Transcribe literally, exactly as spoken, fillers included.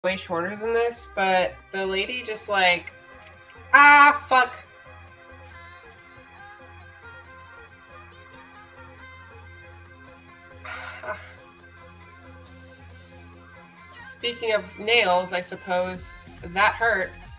way shorter than this, but the lady just like, ah, fuck. Speaking of nails, I suppose that hurt.